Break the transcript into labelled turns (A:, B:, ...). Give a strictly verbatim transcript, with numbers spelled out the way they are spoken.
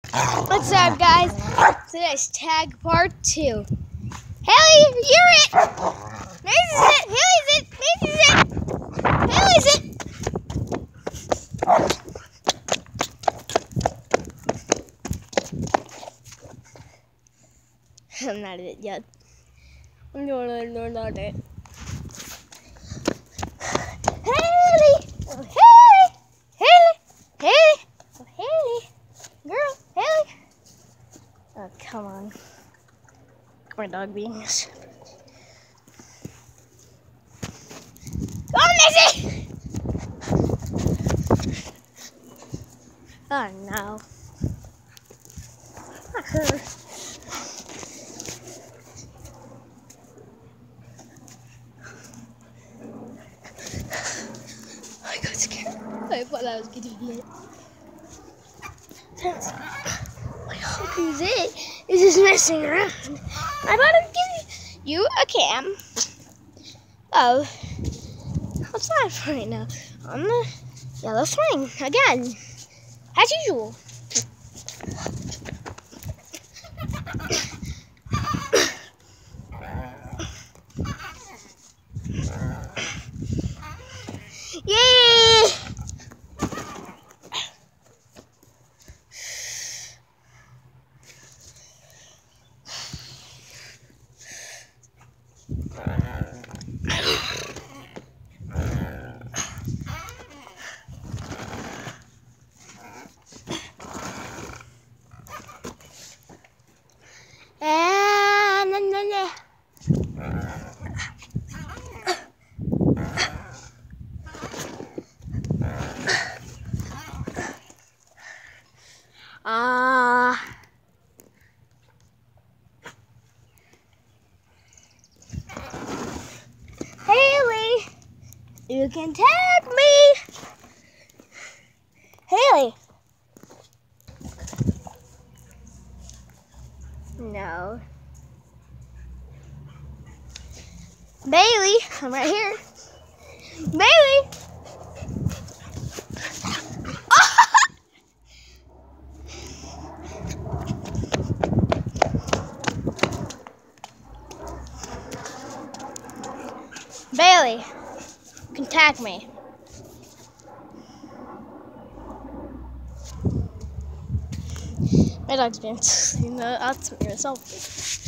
A: What's up, guys? Today's tag part two. Haley, you're it! Macy's it! Haley's it! Macy's it! Haley's it! I'm not it yet. I'm not it. I'm not it. Haley! Oh, Haley! Haley! Haley! Oh, Haley! Girl, Haley! Oh, come on. My dog being stupid. Go on, Missy! Oh, no. Not her. I got scared. I thought I was getting hit. My dog is it? Is just messing around. I thought I'd give you a cam of outside right now on the yellow swing again, as usual. Yay! And then, then, then. Ah. Uh, Haley, you can tag me. Haley. No. Bailey, I'm right here. Bailey. Bailey, you can tag me. My dog's being, you know, I'll smear myself.